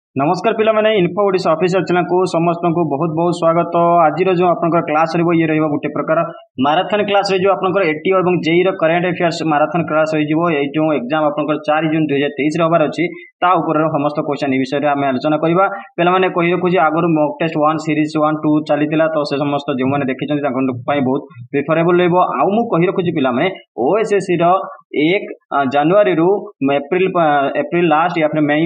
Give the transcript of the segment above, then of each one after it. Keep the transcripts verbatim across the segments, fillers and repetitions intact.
नमस्कार पिला माने इन्फो ओडिशा ऑफिशियल चैनल को समस्त को बहुत बहुत स्वागत। आज जो आपनकर क्लास रहबो ये रहबो गुटे प्रकार मैराथन क्लास रे जो आपनकर एटी और जेई रो करंट अफेयर्स मैराथन क्लास होई जिवो। ए जो एग्जाम आपनकर चार जून दो हज़ार तेईस रे होबार अछि ता ऊपर समस्त क्वेश्चन ई विषय रे हम आलोचना करबा। पिला माने कहि रखु जे आगरो mock test one series one two चलीतिला तो से समस्त जो माने देखिछन ताकन पई बहुत प्रेफरेबल रहबो। आउ मु कहि रखु जे पिला माने ओएसएससी रो एक जनवरी रु एप्रिल एप्रिल लास्ट या फिर मई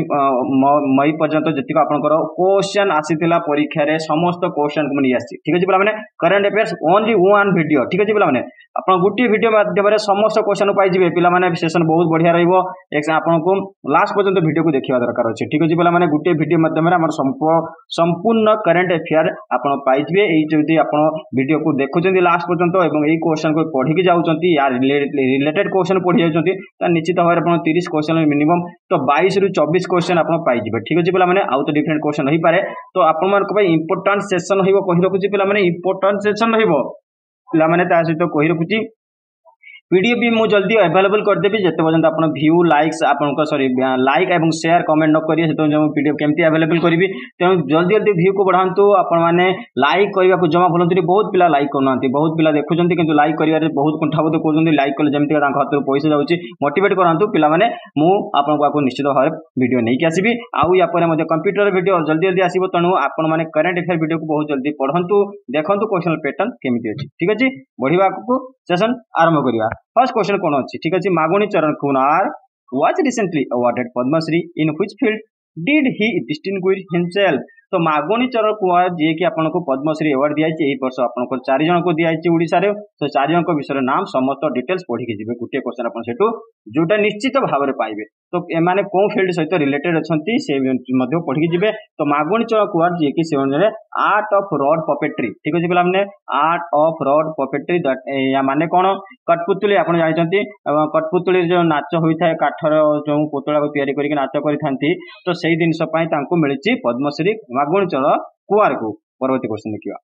मई पर्यंत जतिक आपनकर क्वेश्चन आसीतिला परीक्षा रे समस्त क्वेश्चन को मनी आसी। ठीक अछि पिला माने current affairs only one video. ठीक अछि पिला माने आपन गुटी वीडियो माध्यम रे समस्त क्वेश्चन पाई जिवे। पिला माने सेशन बहुत बढ़िया रहइबो। एक आपन को लास्ट पर्यंत वीडियो को देखिबा दरकार अछि। ठीक अछि पिला माने गुटी वीडियो माध्यम रे हमर संपूर्ण करंट अफेयर आपन पाई जिवे। एई जति आपन वीडियो को देखुचंदी लास्ट पर्यंत एवं एई क्वेश्चन को पढी के जाउचंती या रिलेटेड क्वेश्चन पढी जाउचंती त निश्चित भाबरे आपन तीस क्वेश्चन मिनिमम तो बाईस रु चौबीस क्वेश्चन आपन पाई जिवे। ठीक अछि पिला माने आउ तो डिफरेंट क्वेश्चन रही पारे तो आपन मान को भाई इंपोर्टेंट सेशन होइबो कहि रखुची पिला माने इंपोर्टेंट सेशन रहिबो। पिला माने ता सहित कहि रखुची पीडीएफ भी मु जल्दी अवेलेबल कर देबी। जते पर्यंत आपन व्यू लाइक्स आपन को सॉरी लाइक एवं शेयर कमेंट न करिए सेतो जो पीडीएफ केमती अवेलेबल करबी। तेनु जल्दी जल्दी व्यू को बढ़ांतु। आपन माने लाइक करबा को जमा भूलंतु। बहुत पिला लाइक करनांती बहुत पिला देखुचंती किंतु लाइक करिया रे बहुत कुंठाबोध करजंती। लाइक कले जेमती तांक हाथ रो पैसा जाउची मोटिवेट करांतु पिला माने। मु आपन को निश्चित भाबरे वीडियो नै कि आसीबी। आउ या परे मते कंप्यूटर वीडियो जल्दी जल्दी आसीबो। तणु आपन माने करंट अफेयर वीडियो को बहुत जल्दी पढंतु देखंतु क्वेश्चन पैटर्न केमिति अछि। ठीक अछि बढ़िबा को सेशन आरंभ करिया। फर्स्ट क्वेश्चन कोन अछि। ठीक अछि मागुनी चरण Kumar was recently awarded Padma Shri in which field did he distinguish himself। तो मागुनी चरण कुमार जे कि आपन को पद्मश्री अवार्ड दिया एही वर्ष आपन को चार जन को दिया ओडिसा रे। तो चार जन को विषय नाम समस्त डिटेल्स पढी के जिवे। गुटे क्वेश्चन आपन सेटू जोटा निश्चित भाबरे पाइबे। तो ए माने कोन फील्ड सहित रिलेटेड अछंती से मध्ये पढी के जिवे। तो मागुनी चरण कुमार जे कि से आर्ट ऑफ रॉड पपेट्री। ठीक अछि पिला माने art of rod puppetry that या माने कोन कठपुतली आपन जानिचंती। कठपुतली जो नाच होई थाए काठर जो पुतला को तयारी करी के नाच करि थांती तो सेही दिन सब पई तांको मिलिछि पद्मश्री मागुनी चरण कुमार को। परवर्ती क्वेश्चन देखिबा।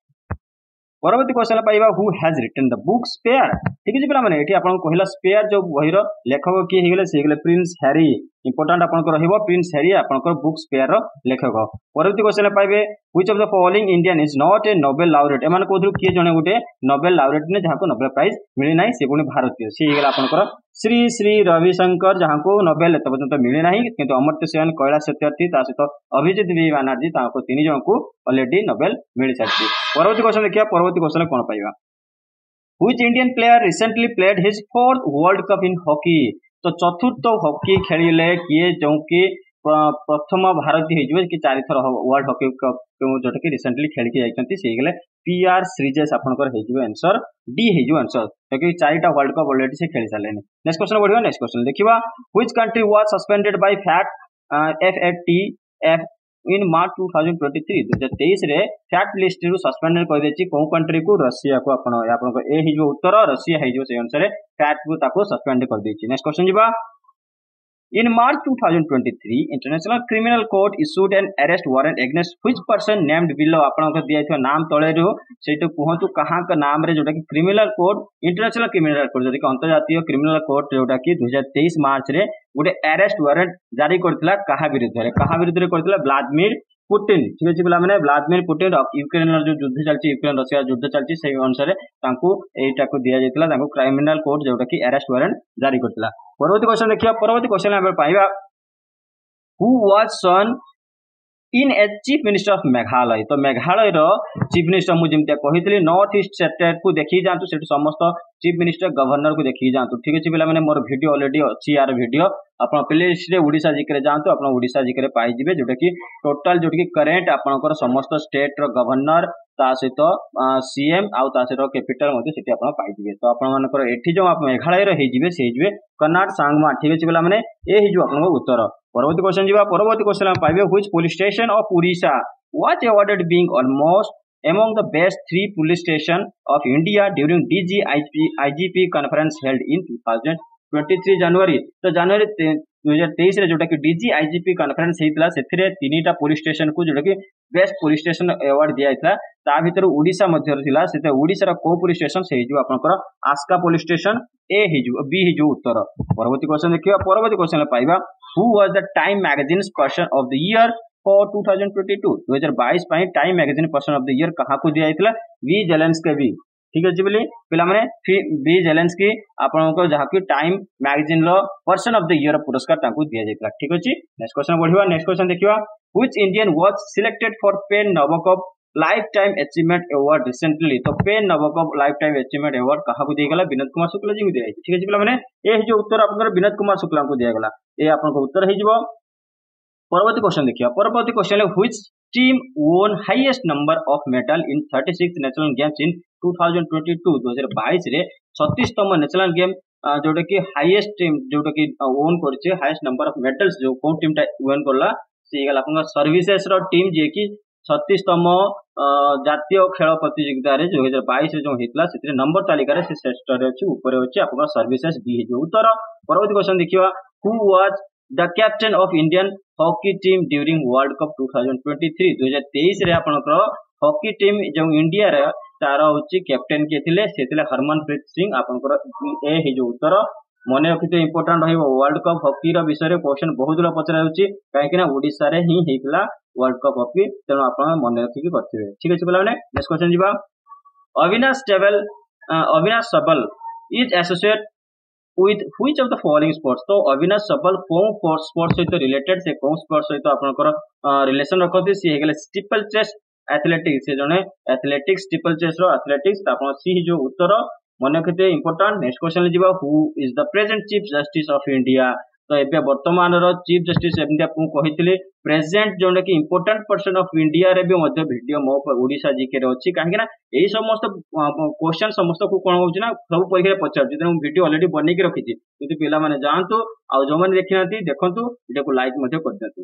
परवर्ती क्वेश्चन पाइबा who has written the book spare. ठीक अछि पिला माने एठी आपन कहला स्पेयर जो बहिर लेखक की हे गेले से गेले प्रिंस हैरी। इंपोर्टेंट आपन को रहइबो प्रिंस हैरी आपन को बुक स्पेयर रो लेखक। परवर्ती क्वेश्चन पाइबे which of the following Indian is not a Nobel laureate. एमान कोथु किए जने गुटे नोबेल लाउरेट ने जहा को नोबेल प्राइज मिली नाही से पुनी भारतीय से हे गेला आपन को श्री श्री रविशंकर जहा को नोबेल एत पर्यंत मिली नाही। किंतु अमर्त्य सेन कैलाश सत्यार्थी ता सहित अभिजीत बी बनर्जी ताको तीन जन को ऑलरेडी नोबेल मिली साथी। परवर्ती क्वेश्चन देखिया। परवर्ती क्वेश्चन कोन पाइबा which Indian player recently played his fourth world cup in hockey. तो चतुर्थ हॉकी खेलिले किए जो कि प्रथम भारतीय हिजबे कि चारि थर वर्ल्ड हॉकी कप जोटा कि रिसेंटली खेल के जाइछंती से गेले पीआर श्रीजेश आपनकर हेजिबो आंसर डी हेजिबो आंसर क्योंकि चारिटा वर्ल्ड कप ऑलरेडी से खेली सालेनी। नेक्स्ट क्वेश्चन बढ़ियो। नेक्स्ट क्वेश्चन देखिबा which country was suspended by fat FATF in March दो हज़ार तेईस। दो हज़ार तेईस रे फैट लिस्ट रु सस्पेंडेड कर देछि कोन कंट्री को रशिया को। आपन आपन को ए हिजो उत्तर रशिया हिजो से अनुसार फैट को ताको सस्पेंड कर देछि। नेक्स्ट क्वेश्चन जिबा। In March two thousand twenty-three, International Criminal Court issued an arrest warrant against which person named below। आपन को दिया थियो नाम तळे रु सेटो कहंतु कहां का नाम रे जोटा कि criminal code international criminal code जोटा कि अंतर्राष्ट्रीय क्रिमिनल कोर्ट जोटा कि दो हज़ार तेईस मार्च रे गोटे अरेस्ट वारंट जारी करथिला कहा विरुद्ध रे कहा विरुद्ध रे करथिला व्लादिमीर पुतिन। ठीक अछि पिला माने व्लादिमीर पुतिन यूक्रेन जो युद्ध चलछि यूक्रेन रशिया युद्ध चलछि से अनुसार तांको एटा को दिया जैतिला तांको क्रिमिनल कोर्ट जोटा कि अरेस्ट वारंट जारी करथिला। परवर्ती क्वेश्चन देखिया। परवर्ती क्वेश्चन हम पाइबा who was sworn in as chief minister of Meghalaya. तो मेघालय रो चीफ मिनिस्टर मु जेमते कहितली नॉर्थ ईस्ट स्टेट को देखि जानतु सेठ समस्त चीफ मिनिस्टर गवर्नर को देखि जानतु। ठीक अछि पिला माने मोर वीडियो ऑलरेडी अछि यार वीडियो आपन प्लेलिस्ट रे ओडिसा जिकरे जानतु आपन ओडिसा जिकरे पाई जिवे जोटा कि टोटल जोटा कि करंट आपनकर समस्त स्टेट रो गवर्नर ता सहित सीएम आउ ता सहित कैपिटल मध्ये सेठी आपन पाई जिवे। तो आपन मानकर एठी जो आप मेघालय रे हे जिवे से जिवे कर्नाट सांगमा। ठीक अछि पिला माने ए हे जो आपन उत्तर। परवर्ती क्वेश्चन जिबा। परवर्ती क्वेश्चन हम पाइबे which police station of Orissa was awarded being almost among the best three police station of India during D G I G P conference held in two thousand twenty-three January. तो जनवरी दो हज़ार तेईस रे जोटा कि डीजी आईजीपी कॉन्फ्रेंस हेतला सेथिरे तीनटा पुलिस स्टेशन को जोटा कि बेस्ट पुलिस स्टेशन अवार्ड दिया था। ता भीतर ओडिशा मध्य थिला सेते ओडिसा रा को पुलिस स्टेशन से हिजो आपनकर आस्का पुलिस स्टेशन ए हिजो बी हिजो उत्तर। परवर्ती क्वेश्चन देखिबा। परवर्ती क्वेश्चन पाइबा who was the Time magazine's person of the year for two thousand twenty two दो हजार बाईस Time magazine person of the year क्या दिया जाता वी जेलेंस्की भी ठीक अच्छे बोली पे बी जेलेंस्की आपको जहाँकि टाइम मैगजीन रो पर्सन ऑफ द ईयर पुरस्कार दि जाता ठीक अच्छे। नेक्स्ट क्वेश्चन बढ़िया नेक्स्ट क्वेश्चन देखिए which Indian was selected for PEN Nabokov life time achievement award recently तो PEN Nabokov life time achievement award क्या दिगला विनोद कुमार शुक्ला जी को दिया ठीक अच्छे पे ये जो उत्तर आप विनोद कुमार शुक्ला को दिगला ये आपको उत्तर हो परवर्ती क्वेश्चन देखिए परवर्ती question which team won highest number of medal in thirty six national games in two thousand twenty two दो हजार बाईस रे छत्तीसतम नेशनल गेम जोटा कि हाईएस्ट टीम जोटा कि ओन करछे हाईएस्ट नंबर ऑफ मेडल्स जो कोन टीम टा ओन करला से गला अपन सर्विसेस रो टीम जे कि छत्तीसतम जातीय खेल प्रतियोगिता रे दो हजार बाईस रे जो हेतला सेते नंबर तालिका रे से श्रेष्ठ रे अछि ऊपर अछि अपन सर्विसेस बी जो उत्तर। परवर्ती क्वेश्चन देखिवा who was the captain of Indian hockey team during world cup two thousand twenty three दो हजार तेईस रे आपनकर हॉकी टीम जो इंडिया रे तार होची कैप्टन के थिले सेतिले हरमनप्रीत सिंह आपनकर ए हे जो उत्तर मने रखिते इंपोर्टेंट रहिबो वर्ल्ड कप हॉकी रो विषय रे क्वेश्चन बहुत लोग पचरा होची काहे कि ना ओडिसा रे ही हेतला वर्ल्ड कप हॉकी तेनो आपन मने रखिके करथिबे ठीक अछि बोला माने। नेक्स्ट क्वेश्चन जीवा अविनाश टेबल Avinash Sable is associate with which of the following sports तो अविनाश सबल कौन स्पोर्ट्स सहित रिलेटेड से कौन स्पोर्ट्स सहित आपनकर रिलेशन रखती सी हेगले स्टीपल चेस एथलेटिक्स से जने एथलेटिक्स स्टीपल चेस रो एथलेटिक्स आपन सी जो उत्तर मन रखते इंपोर्टेंट। नेक्स्ट क्वेश्चन जीवा who is the present chief justice of India तो एबे वर्तमान रो चीफ जस्टिस एमडी आपको कहितले प्रेजेंट जोने कि इंपोर्टेंट पर्सन ऑफ इंडिया रे भी मध्य वीडियो मो ओडिसा जीके रे अछि काहे कि ना एही समस्त क्वेश्चन समस्त को कोन होछि ना सब परीक्षा रे पचार जे हम वीडियो ऑलरेडी बनै के रखिछि यदि पिला माने जानतु आ जो माने देखिनाती देखंतु वीडियो को लाइक मध्य कर देतु।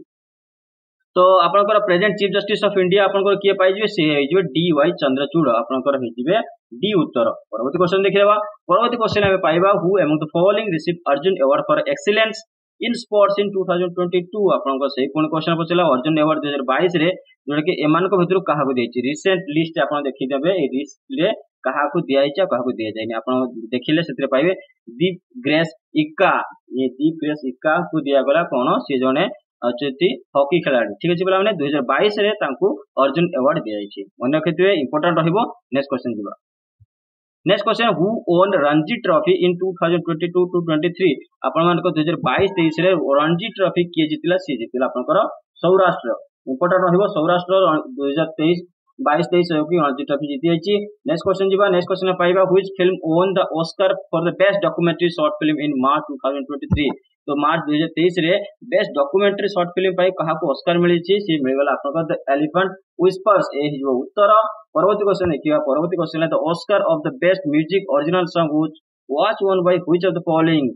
तो आपनकर present chief justice of India आपनकर किए पाइ जे से जे डी वाई चंद्रचूड़ आपनकर हेजिबे डी उत्तर। परवर्ती क्वेश्चन देखिबा परवर्ती क्वेश्चन हमें पाइबा who among the following receive Arjun award for excellence in sports in two thousand twenty two आपनकर सही कोन क्वेश्चन पछला अर्जुन अवार्ड दो हजार बाईस रे जोटा कि एमान को भितर काहा को देछि रिसेंट लिस्ट आपन देखि देबे ए लिस्ट रे काहा को दिया जाय काहा को दिया जाय आपन देखिले सेतरे पाइबे दीप ग्रेस इक्का ये दीप ग्रेस इक्का को दिया गला कोन से जने अचेति हॉकी खिलाड़ी ठीक अछि बोला माने दो हजार बाईस रे तांको अर्जुन अवार्ड दिया जायछि मन रखितबे इंपोर्टेंट रहिबो। नेक्स्ट क्वेश्चन दिबा next question who won Ranji trophy in two thousand twenty two to twenty three आपण मान को दो हजार बाईस तेईस रे रणजी ट्रॉफी किए जितला सी जितला आपनकर सौराष्ट्र इंपोर्टेंट रहिबो सौराष्ट्र दो हजार तेईस बाईस तेईस की रणजी ट्रॉफी जीति जायछि। नेक्स्ट क्वेश्चन जीवा नेक्स्ट क्वेश्चन पाइबा which film won the Oscar for the best documentary short film in March two thousand twenty three तो मार्च दो हजार तेईस रे बेस्ट डॉक्यूमेंट्री शॉर्ट फिल्म पाई कहा को ऑस्कर मिली छि सी मिलगला आपनकर द एलिफेंट व्हिस्पर्स ए जो उत्तर। परवर्ती क्वेश्चन देखिया परवर्ती क्वेश्चन है the Oscar of the best music original song which was won by which of the following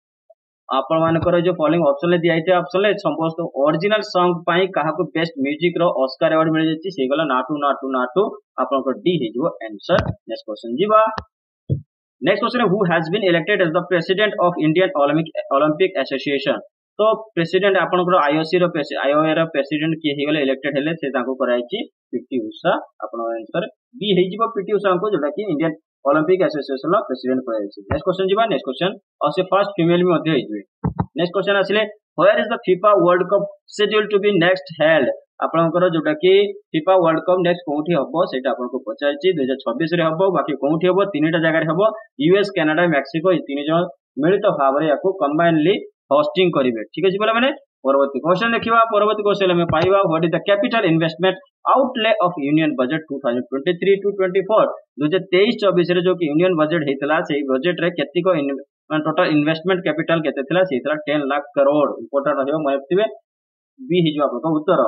आपण मानकर जो फॉलोइंग ऑप्शन ले दिया आइते ऑप्शन ले समस्त ओरिजिनल सॉन्ग पाई कहा को बेस्ट म्यूजिक रो ऑस्कर अवार्ड मिल जछि से गला नाटू नाटू नाटू आपनकर डी हे जो आंसर। नेक्स्ट क्वेश्चन जीवा next question who has been elected as the president of Indian Olympic Olympic association तो प्रेसिडेंट आपनकर आईओसी रो आईओए रो प्रेसिडेंट के हे गले इलेक्टेड हेले से ताको कराई छि पीटी उषा आपन आंसर बी हे जिवो पीटी उषा को जोटा कि इंडियन ओलंपिक एसोसिएशन रो प्रेसिडेंट कराई छि। नेक्स्ट क्वेश्चन जीवा नेक्स्ट क्वेश्चन और से फर्स्ट फीमेल में मध्य हेजिवे। नेक्स्ट क्वेश्चन आसिले where is the FIFA world cup scheduled to be next held आपनकर जोटा कि फीफा वर्ल्ड कप नेक्स्ट कोठी हबो सेटा आपनको पचारछि दो हजार छब्बीस रे हबो बाकी कोठी हबो तीनटा जगह रे हबो यूएस कनाडा मेक्सिको ई तीन जन मिलित भाबरे याको कंबाइनली होस्टिंग करिवे ठीक अछि बोला माने। परवर्ती क्वेश्चन देखिबा परवर्ती क्वेश्चन में पाइबा what is the capital investment outlay of union budget two thousand twenty three to twenty four दो हजार तेईस चौबीस रे जो कि यूनियन बजट हेतला सेही बजट रे केति को टोटल इन्वेस्टमेंट कैपिटल केते थिला सेतला टेन लाख करोड़ इंपोर्टेंट रहबो मानथिबे बी हिजो आपको उत्तर।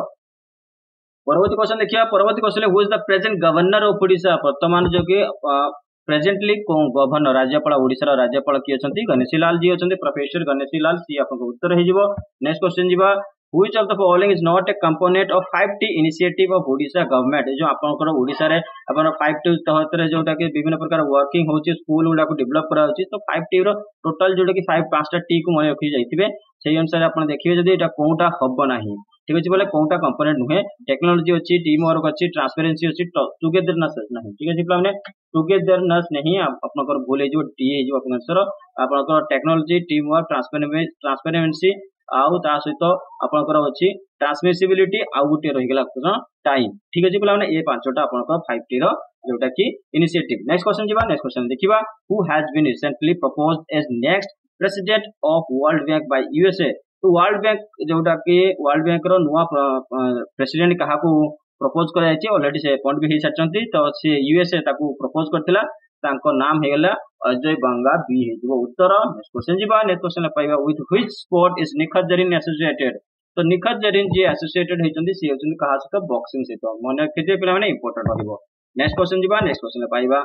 परवर्ती क्वेश्चन देखिया परवर्ती question who is the present governor of Odisha वर्तमान जो कि प्रेजेंटली गवर्नर राज्यपाल ओडिशा राज्यपाल किए छथि गणेशी लाल जी अछथि प्रोफेसर गणेशी लाल सी आपको उत्तर हे जिवो। नेक्स्ट क्वेश्चन जीवा which of the following is not a component of five T initiative of Odisha government जो आपनकर ओडिशा रे अपन फाइव टी तहत रे जोटा कि विभिन्न प्रकार वर्किंग होची स्कूल उडा को डेवलप करा होची तो फाइव टी रो टोटल जोटा कि फाइव पांचटा टी को मन रखि जाइथिबे सेही अनुसार आपण देखिबे जदी एटा कोनटा हबो नाही ठीक अछि बोले कोनटा कंपोनेंट नुहे टेक्नोलॉजी अछि टीम वर्क अछि ट्रांसपेरेंसी अछि टुगेदरनेस नाही ठीक अछि प्लान टुगेदरनेस नहीं आपनकर बोले जो टी जो आपन आंसर आपनकर technology team work transparency transparency आउ ता सहित आपनकर अछि ट्रांसमिसिबिलिटी आउ गुटे रहि गेला कोन टाइम ठीक अछि पिला माने ए पांचटा आपनकर फाइव टी रो जोटा कि इनिशिएटिव नेक्स्ट क्वेश्चन जिबा नेक्स्ट क्वेश्चन देखिबा who has been recently proposed as next president of world bank by USA तो वर्ल्ड बैंक जोटा कि वर्ल्ड बैंक रो नुवा प्रेसिडेंट कहा को प्रपोज करा जायछि ऑलरेडी से अपॉइंट भी हे साचंती तो से यूएसए ताको प्रपोज करथिला तांको नाम हे गेला अजय बंगा बी हे जो उत्तर नेक्स्ट क्वेश्चन जिबा नेक्स्ट क्वेश्चन पाइबा with which sport is Nikhat Zareen associated तो निखत जरीन जे एसोसिएटेड हेचंती से हेचंती कहा सहित बॉक्सिंग सहित मन केते पिला माने इंपोर्टेंट होइबो नेक्स्ट क्वेश्चन जिबा नेक्स्ट क्वेश्चन पाइबा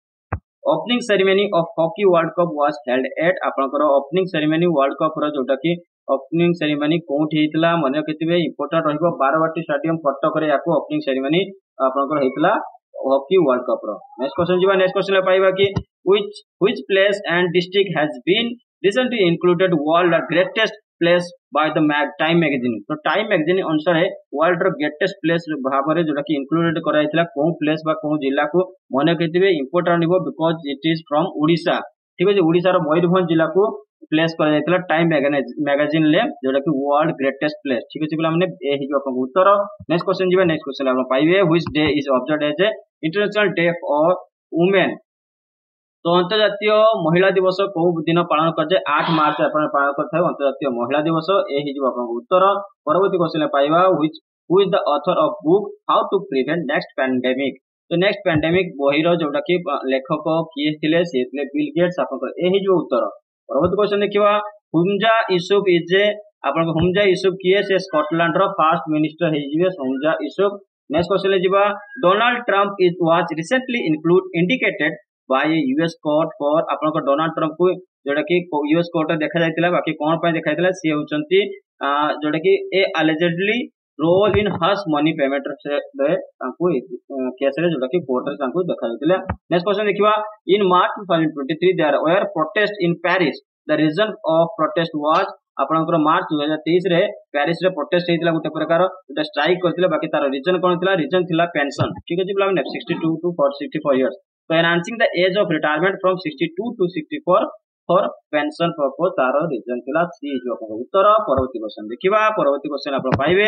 opening ceremony of hockey world cup was held at आपनकर ओपनिंग सेरेमनी वर्ल्ड कप रो जोटा कि ओपनिंग सेरेमनी कोठ हेतला मन केते इंपोर्टेंट रहइबो बारवाटी स्टेडियम कटक रे याको ओपनिंग सेरेमनी आपनकर हेतला हॉकी वर्ल्ड कप रो नेक्स्ट क्वेश्चन जिबा नेक्स्ट क्वेश्चन पाइबा कि which which place and district has been recently included world greatest place by the mag time magazine तो टाइम मैगजीन अनुसार वर्ल्ड रो ग्रेटेस्ट प्लेस भाबरे जोटा कि इंक्लूडेड कराइतला को प्लेस बा को जिल्ला को मने कहितबे इंपोर्टेंट निबो because it is from Odisha ठीक अछि ओडिसा रो मयूरभंज जिल्ला को प्लेस करा जायतला टाइम मैगजीन ले जोटा कि वर्ल्ड ग्रेटेस्ट प्लेस ठीक अछि पिला माने ए हि जो अपन उत्तर नेक्स्ट क्वेश्चन जिबा नेक्स्ट क्वेश्चन आपण पाइबे which day is observed as a international day for women तो अंतर्जातीय महिला दिवस को दिन पालन कर आठ मार्च अपन पालन करथाय अंतर्जातीय महिला दिवस ए हि जो अपन उत्तर परवर्ती क्वेश्चन पाइबा which who is the author of book how to prevent next pandemic तो नेक्स्ट पैंडेमिक बही रो जोटा कि लेखक किए थिले सेतले बिल गेट्स अपन ए हि जो उत्तर परवर्ती क्वेश्चन देखिबा हुमजा यूसुफ इज ए अपन हुमजा यूसुफ किए से स्कॉटलैंड रो फर्स्ट मिनिस्टर हे जिवे हुमजा यूसुफ नेक्स्ट क्वेश्चन जिबा Donald Trump is was recently include indicated by US court for आपन को डोनाल्ड ट्रम्प को जोटा कि यूएस कोर्ट देखा जायतिला बाकी कोन पय देखा जायतिला से होचंती जोटा कि a allegedly role in hush money payment रे तांको केस रे जोटा कि कोर्ट रे तांको देखा जायतिला नेक्स्ट क्वेश्चन देखिबा in March twenty twenty-three there were protest in Paris the reason of protest was आपनकर मार्च twenty twenty-three रे पेरिस रे प्रोटेस्ट हेतिला गुटे प्रकार गुटे स्ट्राइक करथिला बाकी तार रीजन कोन थिला रीजन थिला पेंशन ठीक अछि बिला sixty-two to sixty-four years so enhancing the age of retirement from sixty-two to sixty-four for pension purpose तार रीजन थिला सी जो अपन उत्तर परवर्ती क्वेश्चन देखिबा परवर्ती क्वेश्चन आपण पाइबे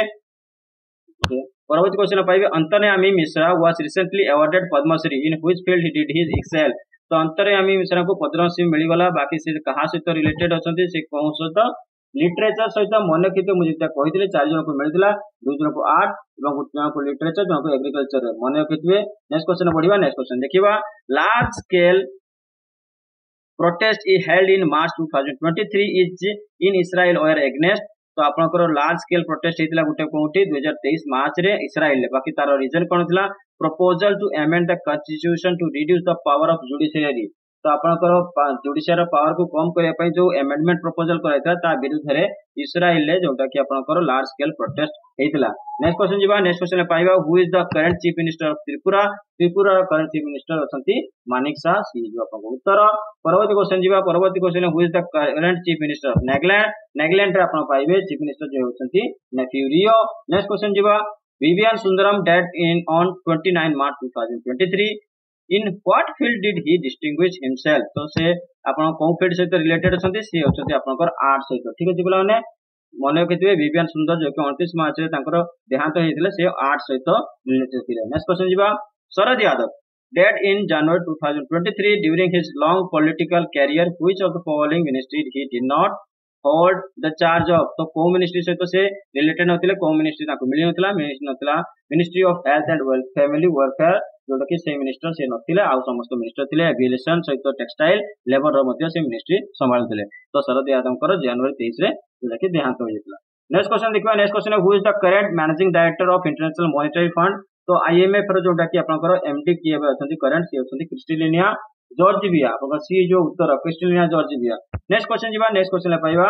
परवर्ती क्वेश्चन पाइबे Antaryami Mishra was recently awarded Padmashri in which field he did his excel तो अंतर्यामी मिश्रा को पद्मश्री मिली गला बाकी से कहा सहित रिलेटेड अछंती से कोन सहित लिटरेचर सहित मन केते मुझे कहितले चार जन को मिलतिला दो जन को आठ एवं जन को लिटरेचर जन को एग्रीकल्चर मन केते नेक्स्ट क्वेश्चन बढ़िबा नेक्स्ट क्वेश्चन देखिबा large scale protest is held in March twenty twenty-three is in Israel और एग्नेस्ट तो आपनकर लार्ज स्केल प्रोटेस्ट हेतिला गुटे कोठी twenty twenty-three मार्च रे इस्राएल ले बाकी तार रीजन कोन थिला proposal to amend the constitution to reduce the power of judiciary तो आपनकर जुडिशियरी पावर को कम करया पई जो अमेंडमेंट प्रपोजल कराइता ता विरुद्ध रे इस्राएल ले जोटा कि आपनकर लार्ज स्केल प्रोटेस्ट हेतिला नेक्स्ट क्वेश्चन जिबा नेक्स्ट क्वेश्चन पाइबा who is the current chief minister of Tripura Tripura current chief minister अछंती मानिक शाह सी जो आपन उत्तर परवर्ती क्वेश्चन जिबा परवर्ती question who is the current chief minister of Nagaland Nagaland रे आपन पाइबे चीफ मिनिस्टर जो होचंती नेफ्यू रियो नेक्स्ट क्वेश्चन जिबा Vivan Sundaram dead in on twenty-nine March twenty twenty-three in what field did he distinguish himself तो से आपन को फील्ड सहित रिलेटेड अछंती से होचंती आपनकर आर्ट सहित ठीक अछि बोला माने मने कहितबे विवियन सुंदर जो कि twenty-nine मार्च रे तांकर देहांत हेतिले से आर्ट सहित रिलेटेड थिले नेक्स्ट क्वेश्चन जिबा Sharad Yadav dead in January twenty twenty-three during his long political career which of the following ministry he did not hold the charge of तो को मिनिस्ट्री सहित से रिलेटेड नथिले को मिनिस्ट्री ताको मिली नथिला मिनिस्ट्री नथिला ministry of health and wealth family welfare जोटा कि से मिनिस्टर से नथिले आ समस्त मिनिस्टर थिले एविएशन सहित टेक्सटाइल लेबर रो मध्ये से मिनिस्ट्री संभाळथिले तो शरद यादवकर जनवरी twenty twenty रे जोटा कि देहांत होइतला नेक्स्ट क्वेश्चन देखबा next question who is the current managing director of international monetary fund तो आईएमएफ रो जोटा कि आपनकर एमडी किए अछंती करंट से अछंती क्रिस्टलिनिया जॉर्जिविया आपन सी जो उत्तर क्रिस्टलिनिया जॉर्जिविया नेक्स्ट क्वेश्चन जिबा नेक्स्ट क्वेश्चन पाइबा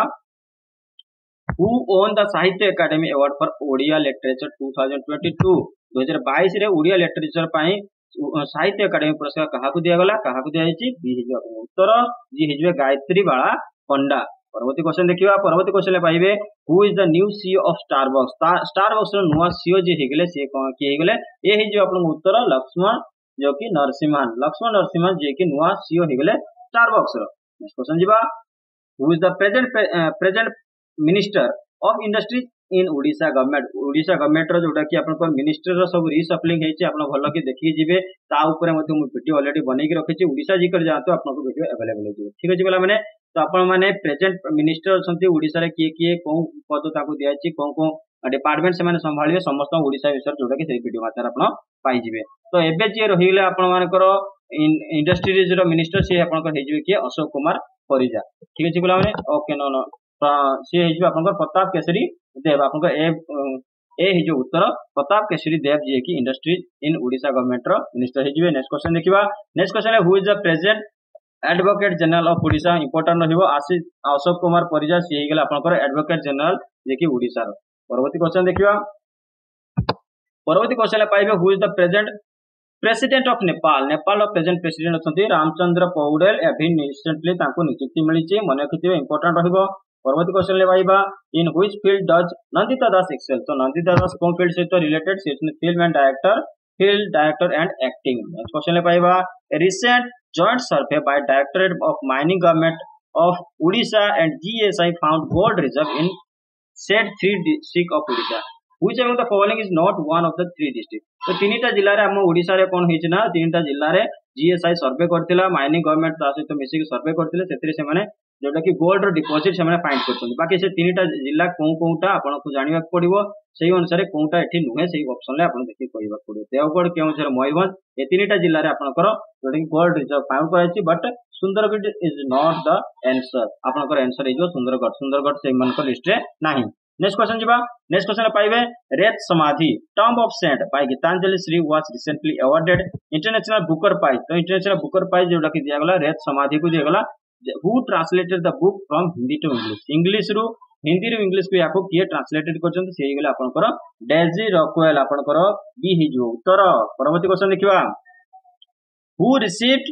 who won the Sahitya academy award for Odia literature twenty twenty-two twenty twenty-two रे ओडिया लिटरेचर पई साहित्य एकेडमी पुरस्कार कहा को दिया गला कहा को दिया हिची बी हिजो उत्तर जी हिजो गायत्री बाळा पंडा परवर्ती क्वेश्चन देखिबा परवर्ती क्वेश्चन पाइबे who is the new CEO of Starbucks Starbucks रो नुवा सीईओ जे हेगले से कोन के हेगले ए हिजो आपन उत्तर लक्ष्मण जो कि नरसिम्हन लक्ष्मण नरसिम्हन जे कि नुवा सीईओ हेगले स्टारबक्स रो नेक्स्ट क्वेश्चन जिबा who is the present present minister of industries in Odisha government Odisha government रो जोटा कि आपन मिनिस्टर रो सब रिसप्लिंग हेछि आपन भलो कि देखि जिवे ता ऊपर मते मु वीडियो ऑलरेडी बनै कि रखिछि ओडिशा जी कर जातो आपन को वीडियो अवेलेबल हो ठीक अछि बोला माने तो आपन माने प्रेजेंट मिनिस्टर छथि ओडिशा रे किए किए को पद ताको दियाछि को को डिपार्टमेंट से माने संभालिए समस्त ओडिशा विषय जोटा कि से वीडियो मात्र आपन पाई जिवे तो एबे जे रहिले आपन मानकर इंडस्ट्रीज रो मिनिस्टर से आपन को हेजिवे कि अशोक कुमार परिजा ठीक अछि बोला माने ओके नो नो सी हेजिवे आपन प्रताप केसरी देव आपन ए ए ही जो उत्तर प्रताप केसरी देव जी की इंडस्ट्रीज इन ओडिशा गवर्नमेंट रो मिनिस्टर हेजिवे नेक्स्ट क्वेश्चन देखिबा नेक्स्ट क्वेश्चन है who is the present advocate general of Odisha important रहिबो आशीष अशोक कुमार परिजा सी हे गेला आपन एडवोकेट जनरल जे की ओडिशा रो परवर्ती क्वेश्चन देखिबा परवर्ती क्वेश्चन पाइबे who is the present president of Nepal Nepal रो प्रेजेंट प्रेसिडेंट अछंती रामचंद्र पौडेल एभी रिसेंटली तांको नियुक्ति मिलिछि मने रखिथिबे इंपोर्टेंट रहिबो परवर्ती क्वेश्चन ले पाइबा in which field does Nandita Das excel तो नंदिता दास कोन फील्ड से तो रिलेटेड से film and director field director and acting next question ले पाइबा a recent joint survey by directorate of mining government of Odisha and GSI found gold reserve in said three district of Odisha which among the following is not one of the three district तो तीनटा जिल्ला रे हम ओडिशा रे कोन हेछि ना तीनटा जिल्ला रे जीएसआई सर्वे करथिला माइनिंग गवर्नमेंट ता सहित मिसी के सर्वे करथिले सेतरे से माने जोटा कि गोल्ड रो डिपोजिट से माने फाइंड करछन बाकी से तीनटा जिल्ला को कोटा आपन को जानिबा पड़िबो सेही अनुसार कोटा एठी नुहे सेही ऑप्शन ले आपन देखि कहबा पड़िबो देवगढ़ केउझर मयूरभंज ए तीनटा जिल्ला रे आपन कर जोटा कि गोल्ड रिजर्व फाउंड कराइछि but Sundargarh is not the answer आपन कर आंसर इज सुंदरगढ़ सुंदरगढ़ से मन को लिस्ट रे नाही नेक्स्ट क्वेश्चन जीवा नेक्स्ट क्वेश्चन पाइबे Ret Samadhi tomb of sand by Geetanjali Shree was recently awarded international Booker prize तो इंटरनेशनल बुकर प्राइज जोटा कि दिया गला रेत समाधि को दिया गला who translated the book from Hindi to English English रु हिंदी रु इंग्लिश को याको किए ट्रांसलेटेड करछन से गला आपनकर डेजी रॉकवेल आपनकर बी हि जो उत्तर परवर्ती क्वेश्चन देखिबा हु रिसीव्ड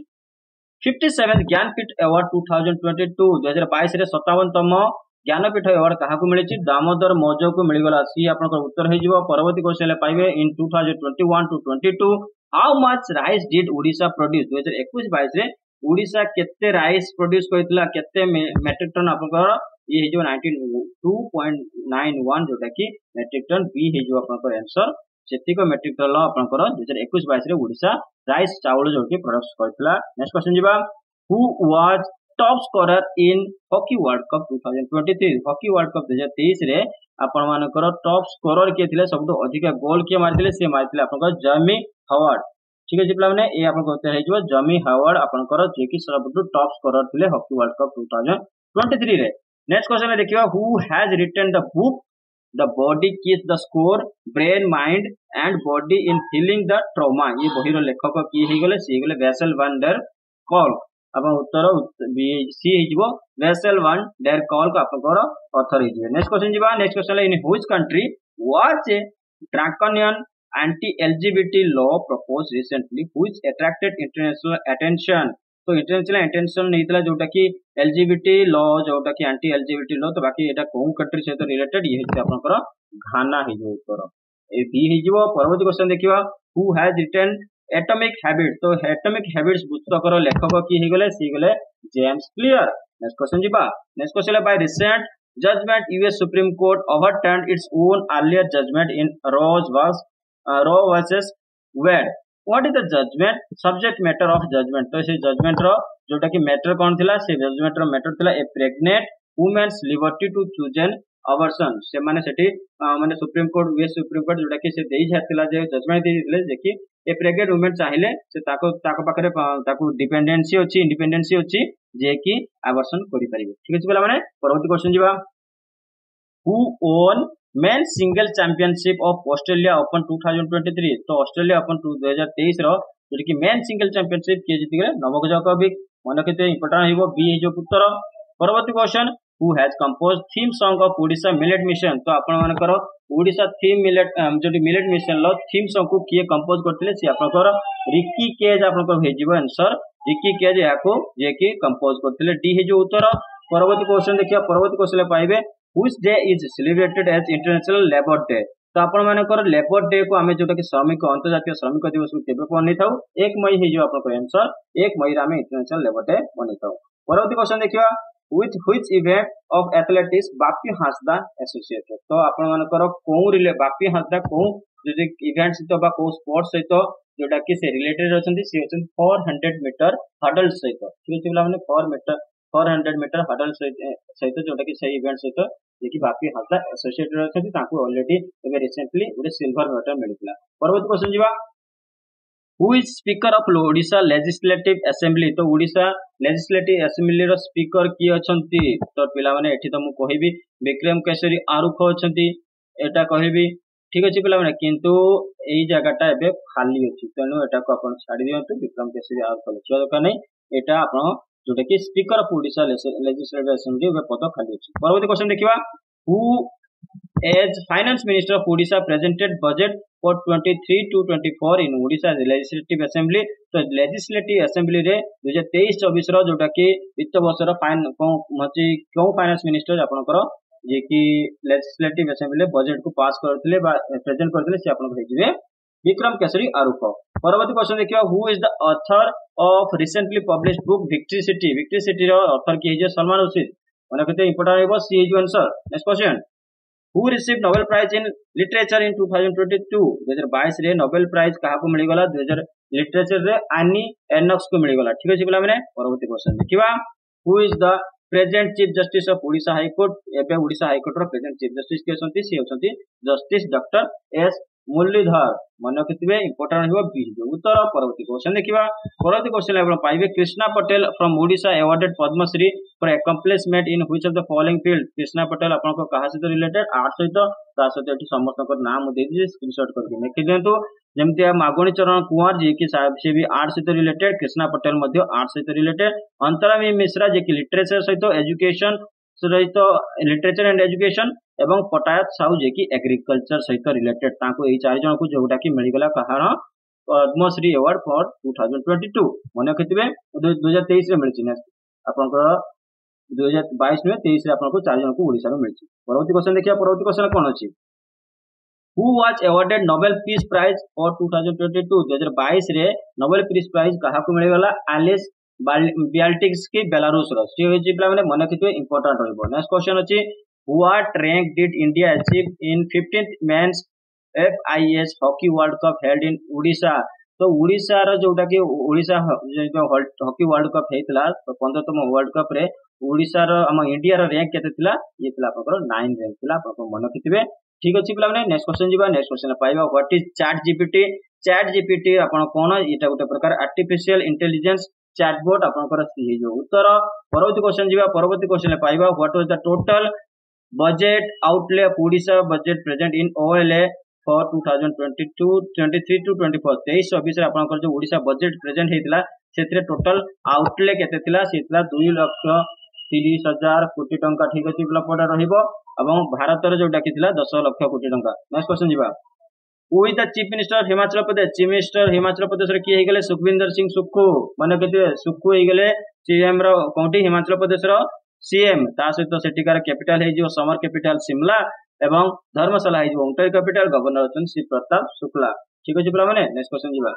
सत्तावन Jnanpith award two thousand twenty two दो हज़ार बाईस रे सत्तावन तम ज्ञानपीठ अवार्ड काहा को मिलिछि दामोदर मौजो को मिलिगला सी आपनकर उत्तर हे जिवो परवर्ती क्वेश्चन ले पाइबे in two thousand twenty one to twenty two how much rice did Odisha produce दो हज़ार इक्कीस बाईस रे ओडिशा केते राइस प्रोड्यूस करथिला केते मेट्रिक टन आपनकर ये हे जो बानवे पॉइंट नाइन वन जोटा कि मेट्रिक टन बी हे जो आपनकर आंसर सेतिको मेट्रिक टन आपनकर दो हज़ार इक्कीस बाईस रे ओडिशा राइस चावल जो कि प्रोड्यूस करथिला नेक्स्ट क्वेश्चन जिबा who was top scorer in hockey world cup two thousand twenty three hockey world cup दो हज़ार तेईस रे आपण मानकर टॉप स्कोरर के थिले सबटो अधिक गोल के मारथिले से मारथिले आपनकर जमी हावर्ड ठीक है पिला माने ए आपन कहते है जो जमी हावर्ड आपनकर जे कि सबटो टॉप स्कोरर थिले hockey world cup two thousand twenty three रे नेक्स्ट क्वेश्चन में देखिबा who has written the book the body keeps the score brain mind and body in healing the trauma ये बही रो लेखक की हे गेले सी गेले वेसल वन डर कॉल अपन उत्तर सी हिजबो वेसल वन डेर कॉल को आपनकर ऑथर हिजबे नेक्स्ट क्वेश्चन जिबा next question in which country was a draconian anti LGBT law propose recently which attracted international attention तो इंटरनेशनल अटेंशन नैतला जोटा कि एलजीबीटी लॉ जोटा कि एंटी एलजीबीटी लॉ तो बाकी एटा कोन कंट्री से तो रिलेटेड ये हिजबे आपनकर घाना हिजबो उत्तर ए बी हिजबो परवर्ती क्वेश्चन देखिबा who has written atomic habit तो एटॉमिक हैबिट्स पुस्तकर लेखक की हे गले सी गले जेम्स क्लियर नेक्स्ट क्वेश्चन जिबा next question by recent judgement US supreme court overturned its own earlier judgement in Roe's was Roe versus Wade what is the judgement subject matter of judgement तो से judgement रो जोटा कि matter कोन थिला से judgement रो matter थिला a pregnant women's liberty to choose an abortion से माने सेठी माने supreme court US supreme court जोटा कि से देई जातिला जे जजमेंट देइले जे कि ए प्रेग्नेंट वुमेन चाहिले से ताको ताको पाखरे ताको डिपेंडेंसी अछि इंडिपेंडेंसी अछि जे कि अवर्सन करि परिबे ठीक अछि बोला माने परवर्ती क्वेश्चन जिबा who won men single championship of Australia open two thousand twenty three तो ऑस्ट्रेलिया ओपन दो हज़ार तेईस रो जो कि मेन सिंगल चैंपियनशिप के जीति गले नवक जोकोविक मन केते इंपोर्टेंट हिबो बी जो उत्तर परवर्ती question who has composed theme song of Odisha millet mission तो आपण मानकर ओडिशा थीम मिलेट जो मिलेट मिशन लो थीम सॉन्ग को किए कंपोज करथिले से आपनकर रिकी केज आपनकर हे जीवो आंसर रिकी केज याको जे कि कंपोज करथिले डी हे जो उत्तर परवर्ती क्वेश्चन देखिया परवर्ती क्वेश्चन पाइबे which day is celebrated as international labour day तो आपण मानकर लेबर डे को हमें जोटा कि श्रमिक अंतर्राष्ट्रीय श्रमिक दिवस को केबे बनै थाउ एक मई हे जो आपनकर आंसर एक मई रे हमें इंटरनेशनल लेबर डे बनै थाउ परवर्ती क्वेश्चन देखिया with which event of athletics Bapi Hansda associated तो आपण मानकर कोउ रिले बापी हांसदा कोउ जो इवेंट सहित बा को स्पोर्ट्स सहित जोटा कि से रिलेटेड अछंती से अछंती four hundred मीटर हडल सहित ठीक अछि बोला माने four metre four hundred metre hurdle सहित जोटा कि से इवेंट सहित जे कि बापी हांसदा associated अछंती ताकू ऑलरेडी एबे रिसेंटली उडे सिल्वर मेडल मिलितला परवर्ती क्वेश्चन जीवा who is speaker of Odisha legislative assembly तो ओडिशा लेजिस्लेटिव असेंबली रो स्पीकर की अछंती तो पिला माने एठी तो मु कहिबी विक्रम केसरी आरुख अछंती एटा कहिबी ठीक अछि पिला माने किंतु एई जगहटा एबे खाली अछि तेनु एटा को अपन छाडी दियंतु विक्रम केसरी आरुख लिखिया दरकार नै एटा आपण जोटा कि speaker of Odisha legislative assembly एबे पद खाली अछि परवर्ती क्वेश्चन देखिबा who as finance minister of Odisha presented budget for twenty-three to twenty-four in Odisha legislative assembly तो legislative assembly रे दो हज़ार तेईस चौबीस रो जोटा कि वित्त वर्ष रो फाइन को मची क्यों फाइनेंस मिनिस्टर आपनकर जे कि लेजिस्लेटिव असेंबली बजट को पास करथिले बा प्रेजेंट करथिले से आपन भेजिबे विक्रम केसरी आरुख परवर्ती क्वेश्चन देखियो who is the author of recently published book victory city victory city रो ऑथर की है सलमान रशीद माने कते इंपोर्टेंट है सी is answer next question Who received Nobel Prize in Literature in twenty twenty-two दो हज़ार बाईस रे नोबेल प्राइज कहा को मिली गला दो हज़ार लिटरेचर रे एनी एनॉक्स को मिली गला ठीक अछि बोला माने परवर्ती क्वेश्चन देखिबा Who is the present chief justice of Odisha High Court एबे ओडिशा हाई कोर्ट रो प्रेजेंट चीफ जस्टिस के संति से होसंती जस्टिस डॉक्टर एस मुरलीधर मन रखिथिबे इंपोर्टेंट हिबो बी जो उत्तर परवर्ती क्वेश्चन देखिबा परवर्ती क्वेश्चन लेवल पाइबे Krishna Patel from Odisha awarded Padma Shri for accomplishment in which of the following field Krishna Patel आपन को कहा से रिलेटेड आर्ट सहित ता सहित एठी समस्त को नाम दे दिजे स्क्रीनशॉट करके लिखि देंतु जेमति मागणी चरण कुंवर जी की साहब से भी आर्ट सहित रिलेटेड कृष्णा पटेल मध्य आर्ट सहित रिलेटेड अंतरामी मिश्रा जे कि लिटरेचर सहित एजुकेशन सहित लिटरेचर एंड एजुकेशन एवं पटायत साहू जे कि एग्रीकल्चर सहित रिलेटेड ताको एई चार जन को जोटा कि मिली गला कहार Padma Shri award for twenty twenty-two मन रखिथिबे दो हज़ार तेईस रे मिलछि नेक्स्ट आपनकर दो हज़ार बाईस में तेईस रे आपनको चार जन को ओडिसा में मिलछि परवर्ती क्वेश्चन देखिया परवर्ती क्वेश्चन कोन अछि who was awarded Nobel peace prize for twenty twenty-two दो हज़ार बाईस रे नोबेल पीस प्राइज कहा को मिली गला एलिस बियाल्टिक्स की बेलारूस रो सी होछि प्ला माने मन रखिथिबे इंपोर्टेंट होइबो नेक्स्ट क्वेश्चन अछि What rank did India achieve in fifteenth men's F I S Hockey World Cup held in Odisha? तो ओडिशा रो जोटा कि ओडिशा जो हॉकी वर्ल्ड कप हेतला तो पंद्रहतम वर्ल्ड कप रे ओडिशा रो हम इंडिया रो रैंक केते थिला ये थिला आपकर nine रैंक थिला आपको मन रखिथिबे ठीक अछि पिला माने नेक्स्ट क्वेश्चन जीवा नेक्स्ट क्वेश्चन पाइबा what is chat GPT chat GPT आपण कोन एटा गोटे प्रकार आर्टिफिशियल इंटेलिजेंस चैटबॉट आपनकर सी जो उत्तर परवर्ती क्वेश्चन जीवा परवर्ती क्वेश्चन पाइबा what was the total budget outlay of Odisha budget present in O L A for twenty twenty-two twenty-three to twenty-four तेईस चौबीस रे आपनकर जो ओडिशा बजेट प्रेजेंट हेतिला सेथिरे टोटल आउटले केते थिला सेथिला दो लाख तीस हजार कोटी टंका ठीक अछि प्ला पडा रहिबो एवं भारत रे जोटा कि थिला दस लाख कोटी टंका नेक्स्ट क्वेश्चन जीवा who is the chief minister Himachal Pradesh chief minister Himachal Pradesh रे की हे गेले सुखविंदर सिंह सुक्खू माने केते सुक्खू हे गेले सीएम रो कोंटी हिमाचल प्रदेश रो सीएम ता सहित सेटिकार कैपिटल है जो समर कैपिटल शिमला एवं धर्मशाला है जो ओंटारी कैपिटल गवर्नर अछन श्री प्रताप शुक्ला ठीक अछि पिला माने नेक्स्ट क्वेश्चन जीवा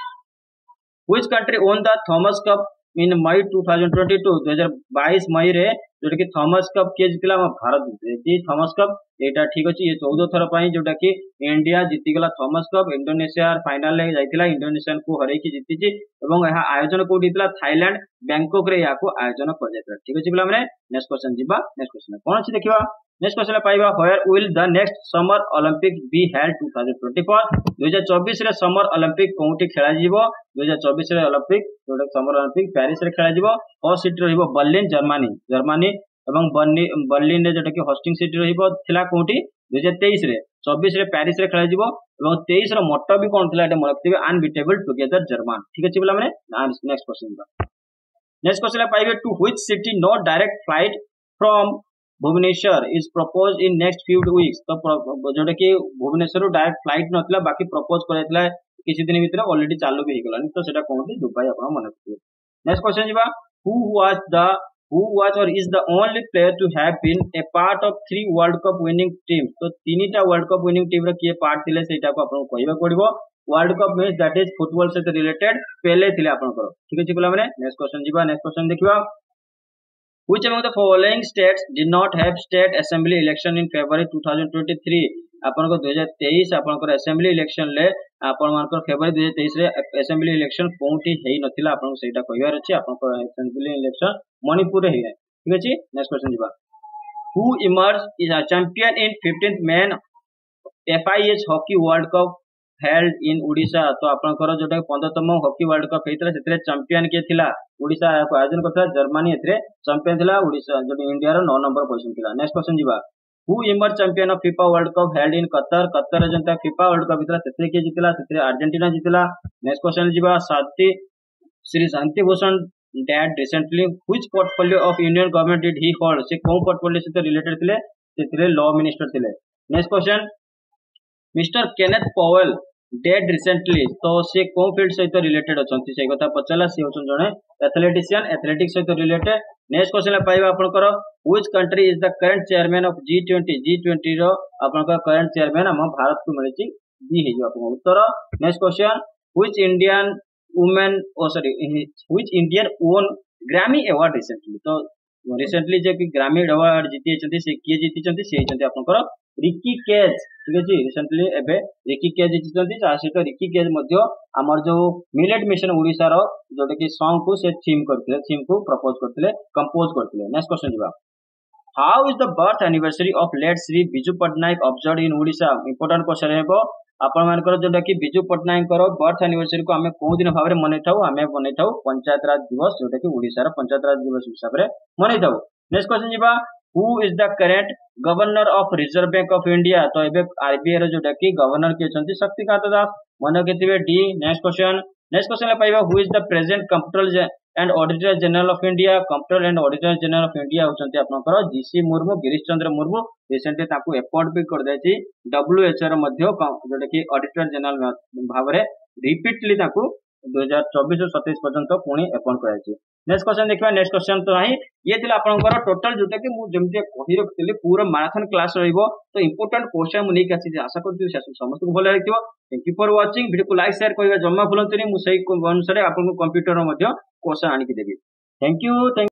which country won the Thomas cup in May twenty twenty-two दो हज़ार बाईस मई रे जोटा कि थॉमस कप के जितला भारत जी थॉमस कप एटा ठीक अछि ये चौदह थर पई जोटा कि इंडिया जीति गला थॉमस कप इंडोनेशिया फाइनल ले जाइतिला इंडोनेशियन को हरै कि जीतिछि एवं यहा आयोजन कोठी दिला थाईलैंड बैंकॉक रे याको आयोजन कर जाइतिला ठीक अछि पिला माने नेक्स्ट क्वेश्चन जीवा नेक्स्ट क्वेश्चन कोन अछि देखिबा नेक्स्ट क्वेश्चन पाइबा where will the next summer Olympic be held twenty twenty-four दो हज़ार चौबीस रे समर ओलंपिक कोठी खेला जीवो दो हज़ार चौबीस रे ओलंपिक जोटा समर ओलंपिक पेरिस रे खेला जीवो फर्स्ट सिटी रहिबो बर्लिन जर्मनी जर्मनी एवं बर्लिन रे जोटा कि होस्टिंग सिटी रहिबो थिला कोठी दो हज़ार तेईस रे चौबीस रे पेरिस रे खेला जीवो एवं तेईस रो मोटो भी कोन थिला एटा मनक्तिबे अनबीटेबल टुगेदर जर्मन ठीक अछि बोला माने नेक्स्ट क्वेश्चन नेक्स्ट क्वेश्चन पाइबे to which city no direct flight from Bhubaneswar is propose in next few weeks तो जोटा कि भुवनेश्वर डायरेक्ट फ्लाइट नथिला बाकी प्रपोज कराइतला किछि दिन भीतर ऑलरेडी चालू भी हिगलानी तो सेटा कोनटी दुबई आपण मन रखिबे नेक्स्ट क्वेश्चन जीवा who was the who was or is the only player to have been a part of three world cup winning teams तो तीनटा वर्ल्ड कप विनिंग टीम रे के पार्ट थिले सेटा को आपण कहबा पड़िबो world cup match that is football से रिलेटेड पहले थिले आपण को ठीक अछि बोला माने नेक्स्ट क्वेश्चन जीवा नेक्स्ट क्वेश्चन देखिबा Which among the following states did not have state assembly election in February twenty twenty-three? आपनको दो हज़ार तेईस आपनकर असेंबली इलेक्शन ले आपण मानकर फेब्रुआरी दो हज़ार तेईस रे असेंबली इलेक्शन कोउठी हेई नथिला आपनको सेटा कहिवार अछि आपनको असेंबली इलेक्शन मणिपुर रे हेई ठीक अछि नेक्स्ट क्वेश्चन दिबा who emerged is a champion in fifteenth men F I H hockey world cup held in Odisha तो आपनकर जोटा पंद्रहतम हॉकी वर्ल्ड कप हेतरा सेतरे चैंपियन के थिला ओडिशा को आयोजन करथा जर्मनी एतरे चैंपियन थिला ओडिशा जो इंडिया रो नौ नंबर पोजीशन थिला नेक्स्ट क्वेश्चन जिबा who emerge champion of FIFA world cup held in Qatar Qatar जनता फीफा वर्ल्ड कप हेतरा सेतरे के जितला सेतरे अर्जेंटीना जितला नेक्स्ट क्वेश्चन जिबा Shanti Shri Shanti Bhushan dead recently which portfolio of union government did he hold से कोन पोर्टफोलियो से रिलेटेड थिले सेतरे लॉ मिनिस्टर थिले next question Mister Kenneth Powell dead recently तो से को फील्ड सहित रिलेटेड अछंती से कथा पचला से होचन जणे एथलेटिशियन एथलेटिक्स सहित रिलेटेड नेक्स्ट क्वेश्चन पाइबा आपनकर which country is the current chairman of G twenty G twenty रो आपनकर करंट चेयरमैन हम भारत को मिलची दी हे जो आपन उत्तर next question which Indian women oh sorry which Indian won Grammy award recently तो रिसेंटली जे कि ग्रैमी अवार्ड जीती छथि से किए जीती छथि से छथि आपनकर रिकी केज ठीक अछि रिसेंटली एबे रिकी केज जीती छथि आ से तो रिकी केज मध्ये हमर जो मिलेट मिशन ओडिसा रो जोटा कि सॉन्ग को से थीम करथिले थीम को प्रपोज करथिले कंपोज करथिले नेक्स्ट क्वेश्चन दिबा how is the birth anniversary of late Shri Biju Patnaik observed in Odisha important question हेबो आपण मानकर जोटा कि बिजू पटनायक रो बर्थ एनिवर्सरी को हमें कोन दिन भाबरे मनै थाउ हमें मनै थाउ पंचायत राज दिवस जोटा कि ओडिसा रो पंचायत राज दिवस हिसाब रे मनै थाउ नेक्स्ट क्वेश्चन जिबा who is the current governor of Reserve Bank of India तो एबे आरबीआई रो जोटा कि गवर्नर के छंती शक्तिकांत दास मन केतिबे डी नेक्स्ट क्वेश्चन नेक्स्ट क्वेश्चन ले पाइबा who is the present comptroller and auditor general of India comptroller and auditor general of India होचंती आपनकर जीसी मुर्मू गिरीश चंद्र मुर्मू रिसेंटली ताकू अपॉइंट भी कर दैछि डब्ल्यूएचओ रो मध्ये जोटा कि ऑडिटर जनरल भाबरे रिपीटली ताकू दो हज़ार चौबीस और सत्ताईस पर्यंत पुणी अपॉइंट करायछि नेक्स्ट क्वेश्चन देखबा नेक्स्ट क्वेश्चन तो नाही ये थिला आपनकर टोटल जोटा कि मु जेमति कहि रखथिले पूरा मैराथन क्लास रहइबो तो इंपोर्टेंट क्वेश्चन मु नै काछि जे आशा करथि से समस्त को भल लागिथिबो thank you for watching video को लाइक शेयर करिबा जम्मा भूलंतनी मु सही अनुसार आपन को कंप्यूटर रो मध्ये क्वेश्चन आनि के देबी थैंक यू थैंक